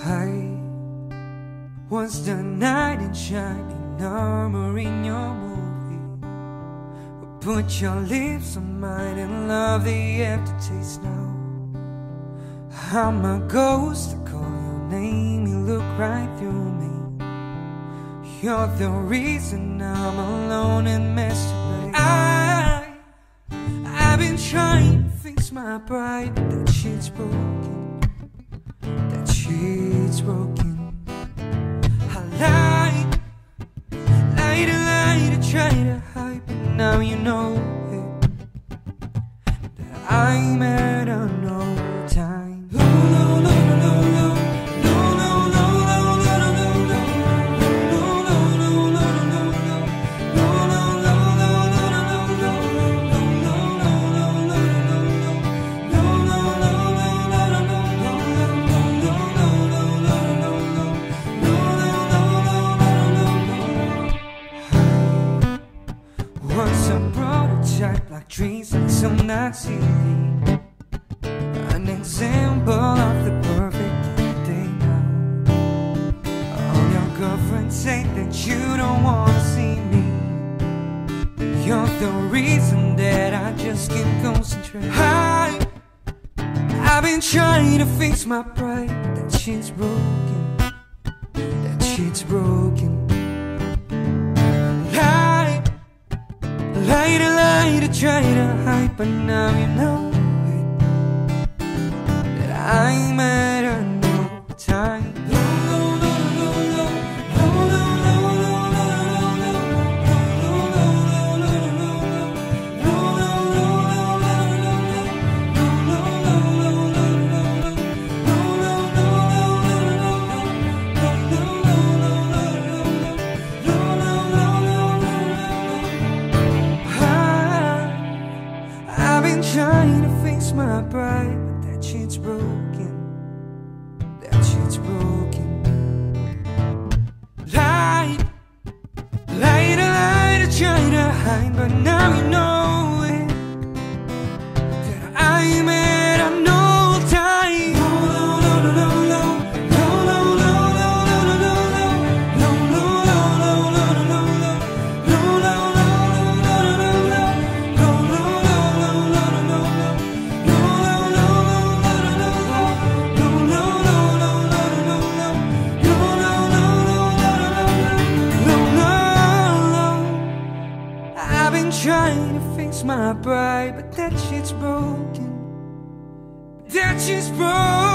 I was the knight in shining armor in your movie. Put your lips on mine and love the aftertaste now. I'm a ghost, I call your name, you look right through me. You're the reason I'm alone and masturbate. I've been trying to fix my pride, but that shit's broken. That shit's broken. I lied to try to hide, but now you know it, that I'm at a no time. Once a prototype, like dreams like some Nazi, an example of the perfect day now. All your girlfriends say that you don't wanna see me. You're the reason that I just can't concentrate. I've been trying to fix my pride, but that shit's broken. That shit's broken. Lie to try to hide, but now you know it, that I'm at a no time. Trying to fix my pride, but that shit's broken. That shit's broken. Lie to try to hide, but now you know it, that I'm at a no time. Trying to fix my pride, but that shit's broken. That shit's broken.